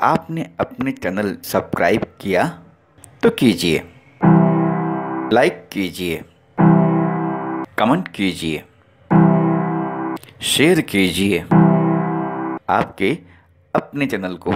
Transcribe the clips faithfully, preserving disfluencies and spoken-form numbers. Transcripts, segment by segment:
आपने अपने channel subscribe किया तो कीजिए, लाइक कीजिए, कमेंट कीजिए, शेयर कीजिए आपके अपने चैनल को।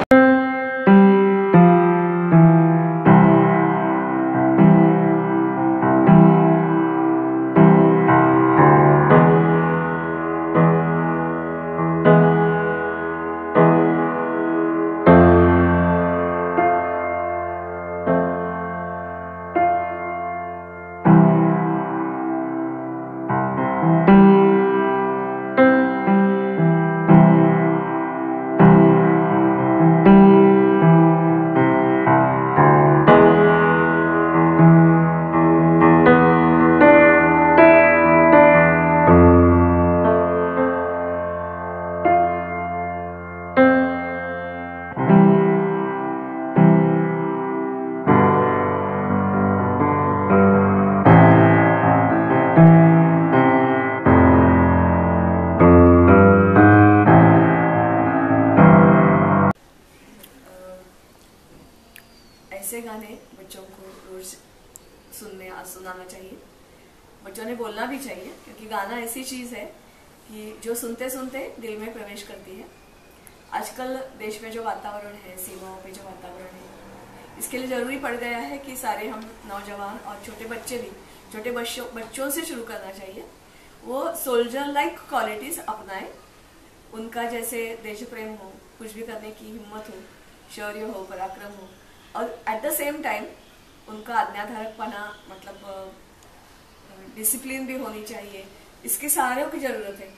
ऐसे गाने बच्चों को रोज सुनने सुनाना चाहिए, बच्चों ने बोलना भी चाहिए, क्योंकि गाना ऐसी चीज है कि जो सुनते सुनते दिल में प्रवेश करती है। आजकल देश में जो वातावरण है, सीमाओं पे जो वातावरण है, इसके लिए जरूरी पड़ गया है कि सारे हम नौजवान और छोटे बच्चे भी, छोटे बच्चों बच्चों से शुरू करना चाहिए। वो सोल्जर लाइक क्वालिटीज अपनाएं, उनका जैसे देश प्रेम हो, कुछ भी करने की हिम्मत हो, शौर्य हो, पराक्रम हो, और एट द सेम टाइम उनका आज्ञाधारकपना, मतलब डिसिप्लिन भी होनी चाहिए। इसके सारों की जरूरत है।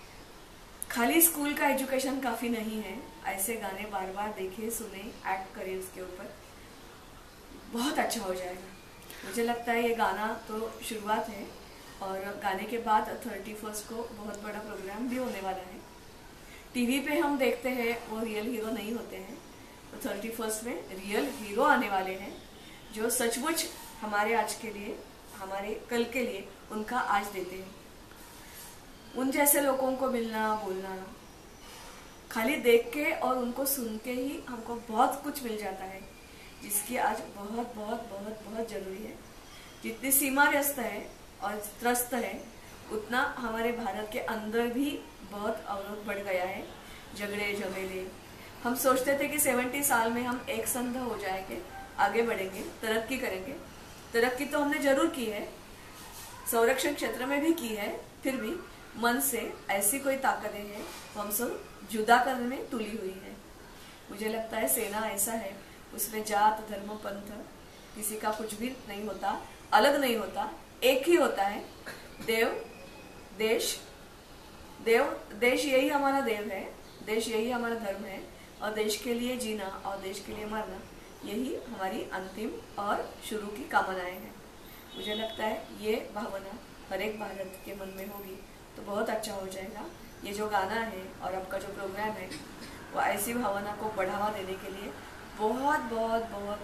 खाली स्कूल का एजुकेशन काफी नहीं है। ऐसे गाने बार बार देखे, सुने, एक्ट करें, उसके ऊपर बहुत अच्छा हो जाएगा। मुझे लगता है ये गाना तो शुरुआत है, और गाने के बाद थर्टी फर्स्ट को बहुत बड़ा प्रोग्राम भी होने वाला है। टीवी पे हम देखते हैं वो रियल हीरो नहीं होते हैं, तो थर्टी फर्स्ट में रियल हीरो आने वाले हैं, जो सचमुच हमारे आज के लिए, हमारे कल के लिए उनका आज देते हैं। उन जैसे लोगों को मिलना, बोलना, खाली देख के और उनको सुन के ही हमको बहुत कुछ मिल जाता है, जिसकी आज बहुत बहुत बहुत बहुत जरूरी है। जितनी सीमा व्यस्त है और त्रस्त है, उतना हमारे भारत के अंदर भी बहुत अवरोध बढ़ गया है, झगड़े झमेले। हम सोचते थे कि सत्तर साल में हम एक संध हो जाएंगे, आगे बढ़ेंगे, तरक्की करेंगे। तरक्की तो हमने जरूर की है, संरक्षण क्षेत्र में भी की है, फिर भी मन से ऐसी कोई ताकतें हैं हम सब जुदा करने में तुली हुई है। मुझे लगता है सेना ऐसा है, उसमें जात, धर्म, पंथ किसी का कुछ भी नहीं होता, अलग नहीं होता, एक ही होता है। देव, देश, देव, देश यही हमारा देव है, देश यही हमारा धर्म है, और देश के लिए जीना और देश के लिए मरना, यही हमारी अंतिम और शुरू की कामनाएं हैं। मुझे लगता है ये भावना हर एक भारत के मन में होगी तो बहुत अच्छा हो जाएगा। ये जो गाना है और आपका जो प्रोग्राम है, वो ऐसी भावना को बढ़ावा देने के लिए बहुत बहुत बहुत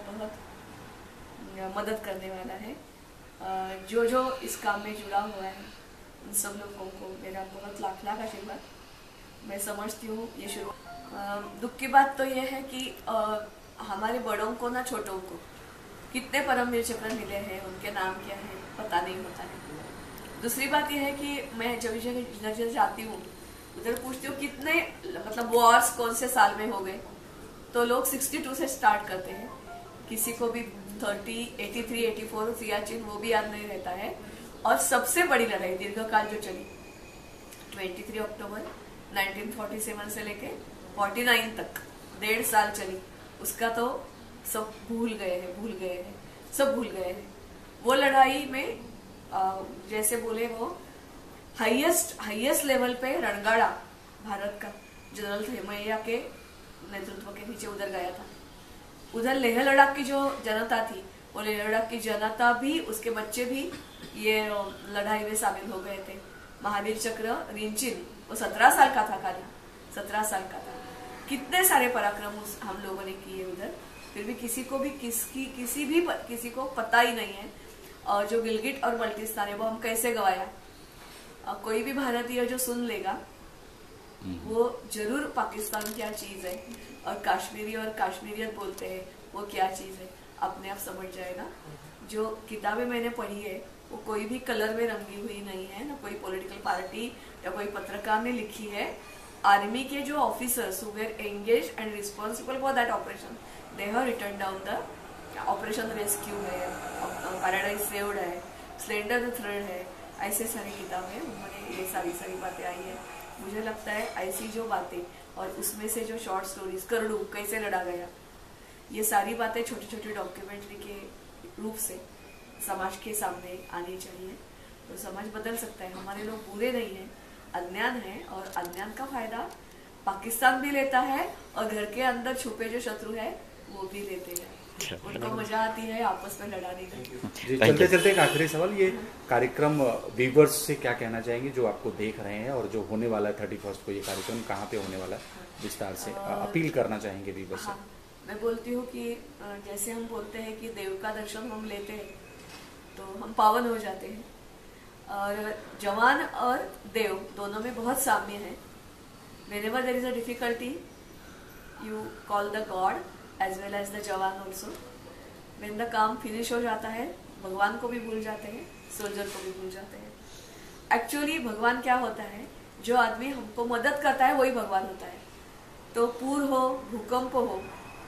बहुत मदद करने वाला है। जो जो इस काम में जुड़ा हुआ है, उन सब लोगों को मेरा बहुत लाख लाख आशीर्वाद। मैं समझती हूँ ये शुरू, दुख की बात तो ये है कि आ, हमारे बड़ों को ना छोटों को कितने परमवीर चक्र मिले हैं, उनके नाम क्या है पता नहीं होता है। दूसरी बात यह है कि मैं जब जगह जगह जाती हूँ, उधर पूछती हूँ कितने, मतलब वॉर्स कौन से साल में हो गए, तो लोग बासठ से स्टार्ट करते हैं। किसी को भी तीस, तिरासी, चौरासी, सियाचिन वो भी याद नहीं रहता है। और सबसे बड़ी लड़ाई दीर्घकाल जो चली, तेईस अक्टूबर उन्नीस सौ सैंतालीस से लेके उनचास तक डेढ़ साल चली, उसका तो सब भूल गए हैं, भूल गए हैं, सब भूल गए हैं। वो लड़ाई में जैसे बोले वो हाईएस्ट हाईएस्ट लेवल पे रणगाड़ा भारत का जनरल थेमैया के नेतृत्व के नीचे उधर गया था। उधर लेह लद्दाख की जो जनता थी, वो लेह लद्दाख की जनता भी, उसके बच्चे भी ये लड़ाई में शामिल हो गए थे। महावीर चक्र रिंचिन, वो सत्रह साल का था, खाली सत्रह साल का था। कितने सारे पराक्रम हम लोगों ने किए उधर, फिर भी किसी को भी किसकी किसी भी किसी को पता ही नहीं है। और जो गिलगिट और बल्टिस्तान है वो हम कैसे गवाया, कोई भी भारतीय जो सुन लेगा वो जरूर पाकिस्तान क्या चीज है और कश्मीरी और कश्मीरियत बोलते हैं वो क्या चीज है, अपने आप समझ जाएगा। जो किताबें मैंने पढ़ी है वो कोई भी कलर में रंगी हुई नहीं है, ना कोई पॉलिटिकल पार्टी या कोई पत्रकार ने लिखी है। आर्मी के जो officers who were engage and responsible for that operation, they have written down the operation rescue है, पैराडाइज सेव्ड है, स्लेंडर द थ्रेड है, ऐसे सारी किताबें उन्होंने ये सारी सारी बातें आई है। मुझे लगता है ऐसी जो बातें और उसमें से जो शॉर्ट स्टोरीज करड़ू कैसे लड़ा गया, ये सारी बातें छोटी छोटी डॉक्यूमेंट्री के रूप से समाज के सामने आनी चाहिए, तो समाज बदल सकता है। हमारे लोग बुरे नहीं हैं, अज्ञान है, और अज्ञान का फायदा पाकिस्तान भी लेता है और घर के अंदर छुपे जो शत्रु है वो भी लेते हैं। उनको मजा आती है आपस में लड़ाने की। चलते चलते एक आखिरी सवाल, ये कार्यक्रम व्यूवर्स से क्या कहना चाहेंगे जो आपको देख रहे हैं और जो होने वाला है थर्टी फर्स्ट को, ये कार्यक्रम कहाँ पे होने वाला है, विस्तार से अपील करना चाहेंगे व्यूवर्स से? हाँ, मैं बोलती हूँ कि जैसे हम बोलते हैं कि देव का दर्शन हम लेते हैं तो हम पावन हो जाते हैं, और जवान और देव दोनों में बहुत साम्य है। whenever there is a difficulty you call the god as well as the जवान also। when the काम फिनिश हो जाता है भगवान को भी भूल जाते हैं, सोल्जर को भी भूल जाते हैं। एक्चुअली भगवान क्या होता है, जो आदमी हमको मदद करता है वही भगवान होता है। तो पूर हो, भूकंप हो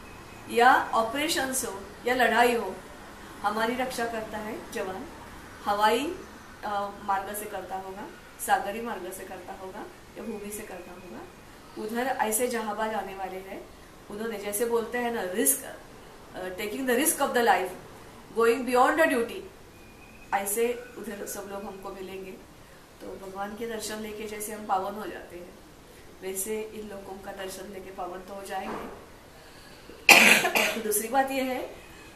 या ऑपरेशंस हो या लड़ाई हो, हमारी रक्षा करता है जवान। हवाई मार्ग से करता होगा, सागरी मार्ग से करता होगा या भूमि से करता होगा। उधर ऐसे जहाबाज आने वाले हैं, उन्होंने जैसे बोलते हैं ना, risk taking the risk of the life, going beyond the duty, ऐसे उधर सब लोग हमको मिलेंगे। तो भगवान के दर्शन लेके जैसे हम पावन हो जाते हैं, वैसे इन लोगों का दर्शन लेके पावन तो हो जाएंगे। दूसरी बात यह है,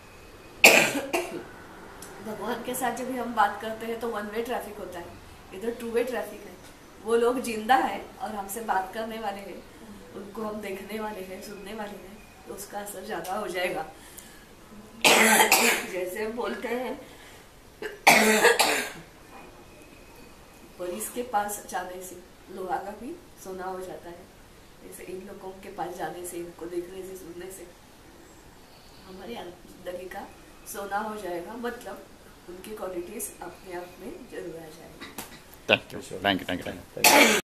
भगवान के साथ जब भी हम बात करते हैं तो वन वे ट्रैफिक होता है, इधर टू वे ट्रैफिक है। वो लोग जिंदा है और हमसे बात करने वाले हैं, उनको हम देखने वाले हैं, सुनने वाले हैं, तो उसका असर ज्यादा हो जाएगा। जैसे हम बोलते हैं पुलिस के पास जाने से लोहा का भी सोना हो जाता है, जैसे इन लोगों के पास जाने से, इनको देखने से, सुनने से हमारी जिंदगी का सोना हो जाएगा। मतलब उनकी क्वालिटीज अपने आप में जरूर आ जाएगी। Thank you thank you thank you.